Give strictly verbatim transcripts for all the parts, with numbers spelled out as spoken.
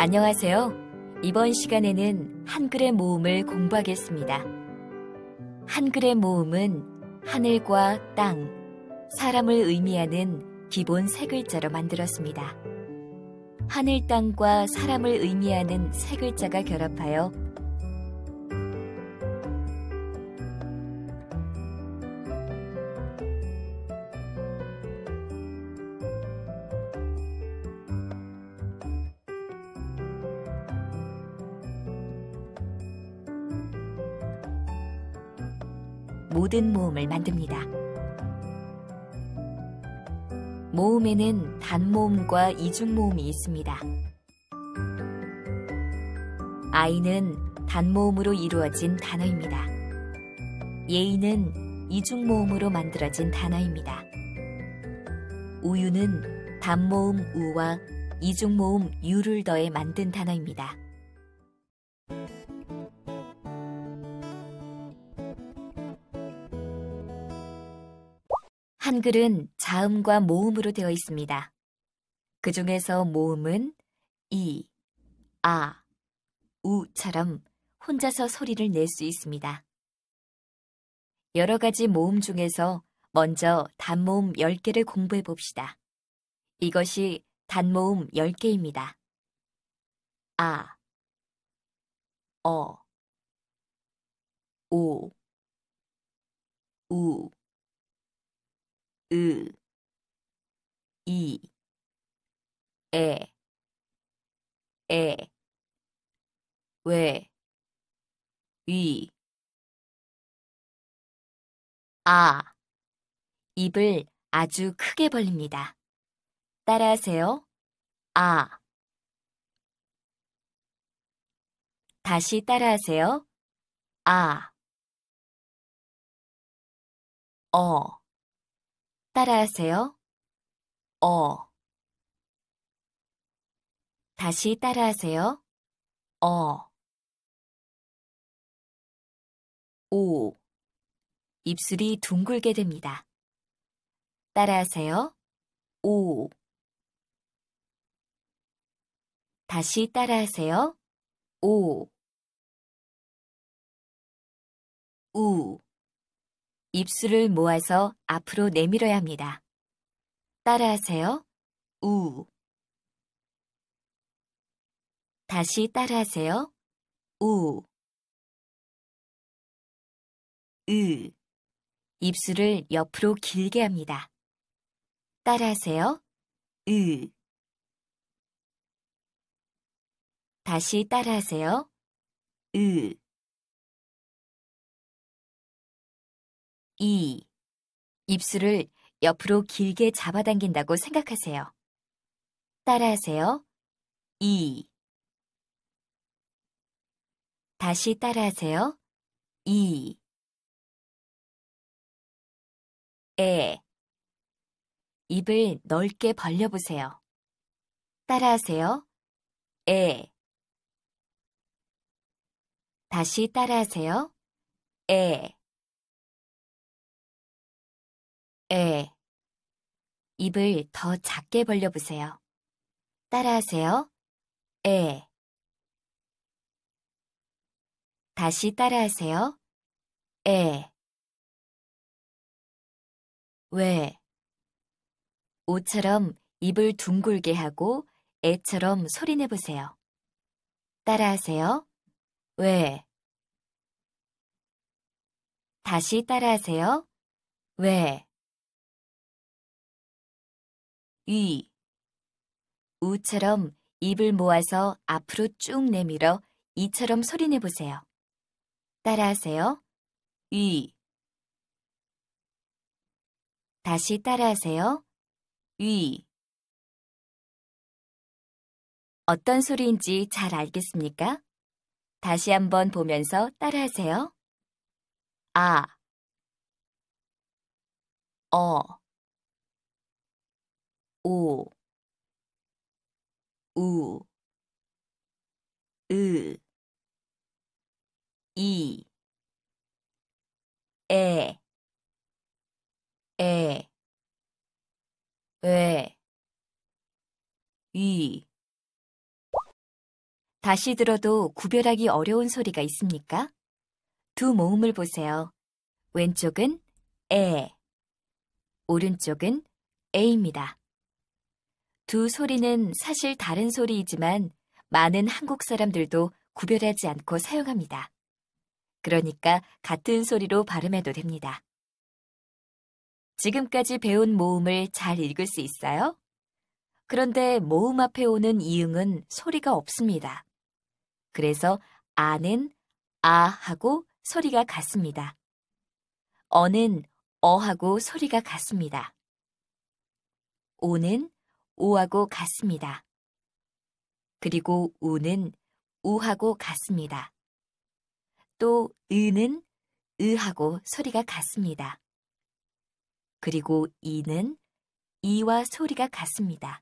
안녕하세요. 이번 시간에는 한글의 모음을 공부하겠습니다. 한글의 모음은 하늘과 땅, 사람을 의미하는 기본 세 글자로 만들었습니다. 하늘, 땅과 사람을 의미하는 세 글자가 결합하여 모든 모음을 만듭니다. 모음에는 단모음과 이중모음이 있습니다. 아이는 단모음으로 이루어진 단어입니다. 예의는 이중모음으로 만들어진 단어입니다. 우유는 단모음 우와 이중모음 유를 더해 만든 단어입니다. 한글은 자음과 모음으로 되어 있습니다. 그 중에서 모음은 이, 아, 우처럼 혼자서 소리를 낼 수 있습니다. 여러 가지 모음 중에서 먼저 단모음 열 개를 공부해 봅시다. 이것이 단모음 열 개입니다. 아, 어, 오, 우, 으, 이, 에, 에, 왜, 위, 아. 입을 아주 크게 벌립니다. 따라하세요. 아. 다시 따라하세요. 아. 어. 따라하세요. 어. 다시 따라하세요. 어. 오. 입술이 둥글게 됩니다. 따라하세요. 오. 다시 따라하세요. 오. 우. 입술을 모아서 앞으로 내밀어야 합니다. 따라하세요. 우. 다시 따라하세요. 우. 으. 입술을 옆으로 길게 합니다. 따라하세요. 으. 다시 따라하세요. 으. 이. 입술을 옆으로 길게 잡아당긴다고 생각하세요. 따라하세요. 이. 다시 따라하세요. 이. 에. 입을 넓게 벌려보세요. 따라하세요. 에. 다시 따라하세요. 에. 에. 입을 더 작게 벌려보세요. 따라하세요. 에. 다시 따라하세요. 에. 왜. 오처럼 입을 둥글게 하고 애처럼 소리내보세요. 따라하세요. 왜. 다시 따라하세요. 왜. 위. 우처럼 입을 모아서 앞으로 쭉 내밀어 이처럼 소리내보세요. 따라하세요. 위. 다시 따라하세요. 위. 어떤 소리인지 잘 알겠습니까? 다시 한번 보면서 따라하세요. 아. 어. 오. 우. 으. 이. 에. 에. 왜. 위. 다시 들어도 구별하기 어려운 소리가 있습니까? 두 모음을 보세요. 왼쪽은 에, 오른쪽은 에입니다. 두 소리는 사실 다른 소리이지만 많은 한국 사람들도 구별하지 않고 사용합니다. 그러니까 같은 소리로 발음해도 됩니다. 지금까지 배운 모음을 잘 읽을 수 있어요? 그런데 모음 앞에 오는 이응은 소리가 없습니다. 그래서 아는 아하고 소리가 같습니다. 어는 어하고 소리가 같습니다. 오는 오하고 같습니다. 그리고 우는 우하고 같습니다. 또 으는 으하고 소리가 같습니다. 그리고 이는 이와 소리가 같습니다.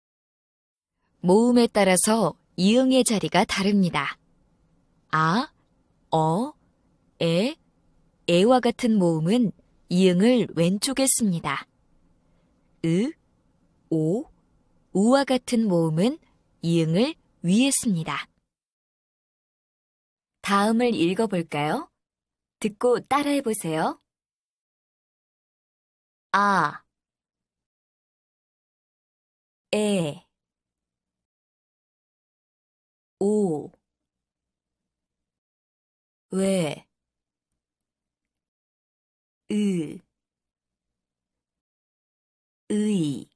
모음에 따라서 이응의 자리가 다릅니다. 아, 어, 에, 에와 같은 모음은 이응을 왼쪽에 씁니다. 으, 오, 우와 같은 모음은 이응을 위에 씁니다. 다음을 읽어볼까요? 듣고 따라해보세요. 아, 에, 오, 왜, 으, 의,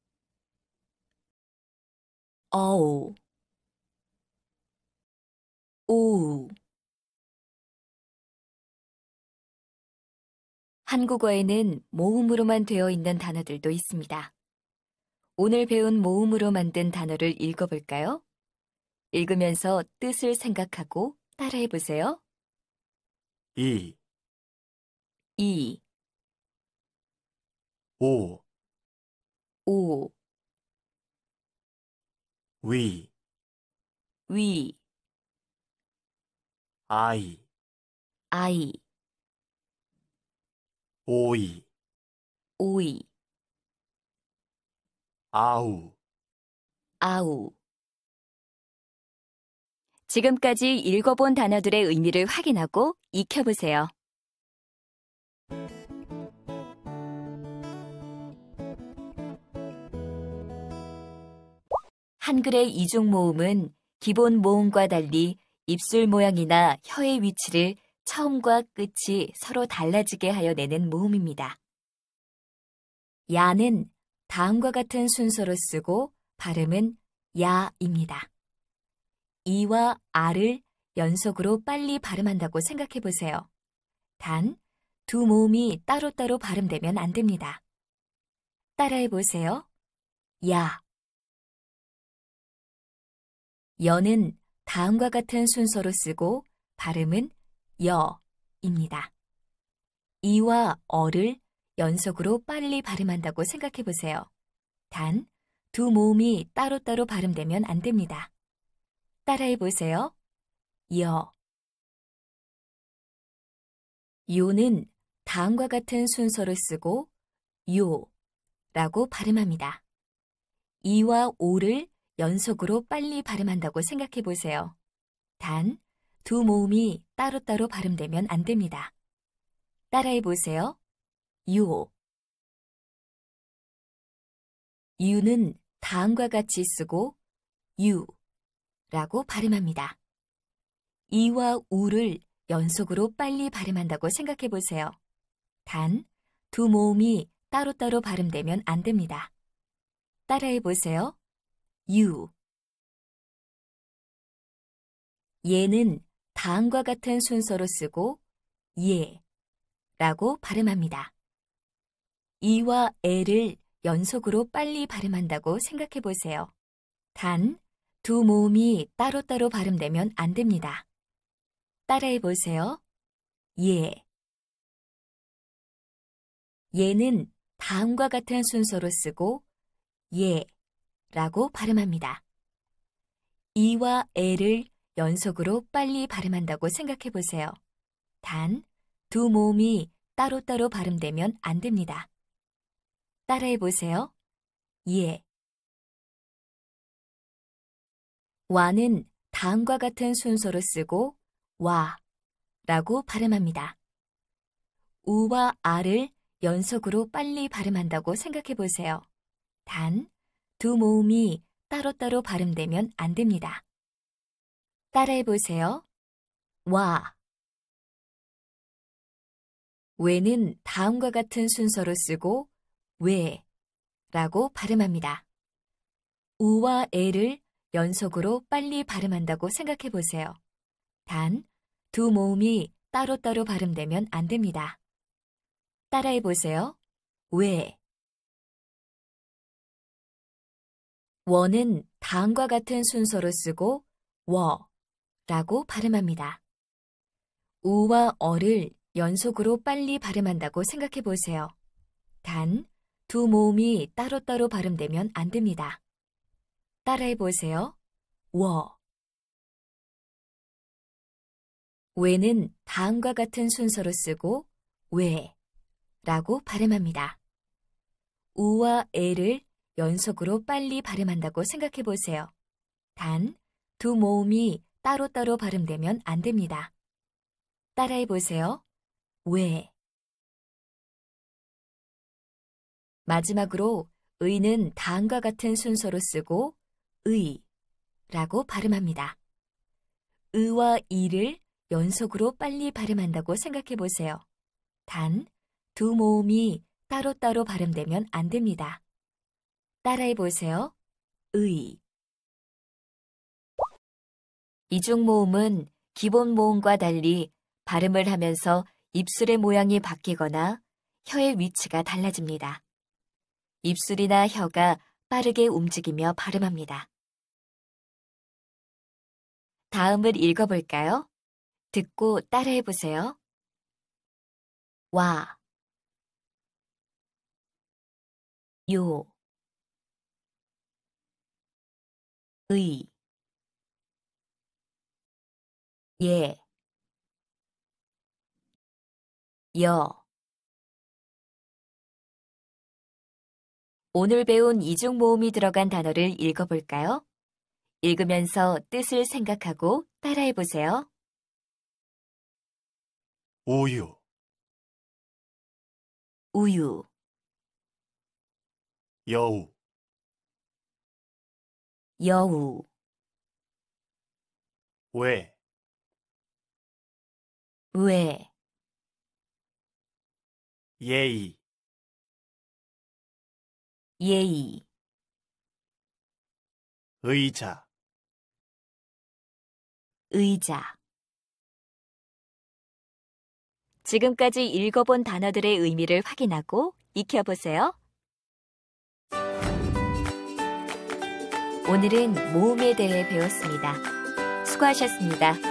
어우, 오우. 한국어에는 모음으로만 되어 있는 단어들도 있습니다. 오늘 배운 모음으로 만든 단어를 읽어볼까요? 읽으면서 뜻을 생각하고 따라해보세요. 이, 이, 오, 오, 위, 위, 아이, 아이, 오이, 오이, 아우. 아우. 지금까지 읽어본 단어들의 의미를 확인하고 익혀보세요. 한글의 이중 모음은 기본 모음과 달리 입술 모양이나 혀의 위치를 처음과 끝이 서로 달라지게 하여 내는 모음입니다. 야는 다음과 같은 순서로 쓰고 발음은 야입니다. 이와 아를 연속으로 빨리 발음한다고 생각해 보세요. 단, 두 모음이 따로따로 발음되면 안 됩니다. 따라해 보세요. 야. 여는 다음과 같은 순서로 쓰고 발음은 여입니다. 이와 어를 연속으로 빨리 발음한다고 생각해 보세요. 단, 두 모음이 따로따로 발음되면 안 됩니다. 따라해 보세요. 여. 요는 다음과 같은 순서로 쓰고 요라고 발음합니다. 이와 오를 연속으로 빨리 발음한다고 생각해 보세요. 단, 두 모음이 따로따로 발음되면 안 됩니다. 따라해 보세요. 요. 유는 다음과 같이 쓰고 유라고 발음합니다. 이와 우를 연속으로 빨리 발음한다고 생각해 보세요. 단, 두 모음이 따로따로 발음되면 안 됩니다. 따라해 보세요. 유. 예는 다음과 같은 순서로 쓰고 예라고 발음합니다. 이와 에를 연속으로 빨리 발음한다고 생각해 보세요. 단, 두 모음이 따로따로 발음되면 안 됩니다. 따라해 보세요. 예. 예는 다음과 같은 순서로 쓰고 예라고 발음합니다. 이와 에를 연속으로 빨리 발음한다고 생각해 보세요. 단, 두 모음이 따로따로 발음되면 안 됩니다. 따라해 보세요. 예. 와는 다음과 같은 순서로 쓰고 와 라고 발음합니다. 우와 아를 연속으로 빨리 발음한다고 생각해 보세요. 단, 두 모음이 따로따로 발음되면 안 됩니다. 따라해 보세요. 와. 왜는 다음과 같은 순서로 쓰고 왜 라고 발음합니다. 우와 에를 연속으로 빨리 발음한다고 생각해 보세요. 단, 두 모음이 따로따로 발음되면 안 됩니다. 따라해 보세요. 왜. 워는 다음과 같은 순서로 쓰고 워 라고 발음합니다. 우와 어를 연속으로 빨리 발음한다고 생각해 보세요. 단, 두 모음이 따로따로 발음되면 안 됩니다. 따라해 보세요. 워. 왜는 다음과 같은 순서로 쓰고 왜 라고 발음합니다. 우와 에를 연속으로 빨리 발음한다고 생각해 보세요. 단, 두 모음이 따로따로 발음되면 안 됩니다. 따라해 보세요. 왜. 마지막으로 의는 다음과 같은 순서로 쓰고 의 라고 발음합니다. 의와 이를 연속으로 빨리 발음한다고 생각해 보세요. 단, 두 모음이 따로따로 발음되면 안 됩니다. 따라해 보세요. 의. 이중 모음은 기본 모음과 달리 발음을 하면서 입술의 모양이 바뀌거나 혀의 위치가 달라집니다. 입술이나 혀가 빠르게 움직이며 발음합니다. 다음을 읽어볼까요? 듣고 따라해 보세요. 와, 요, 의, 예, 여. 오늘 배운 이중 모음이 들어간 단어를 읽어볼까요? 읽으면서 뜻을 생각하고 따라해 보세요. 우유, 우유, 여우, 여우, 왜, 왜, 예의, 예의, 의자. 의자. 지금까지 읽어본 단어들의 의미를 확인하고 익혀보세요. 오늘은 모음에 대해 배웠습니다. 수고하셨습니다.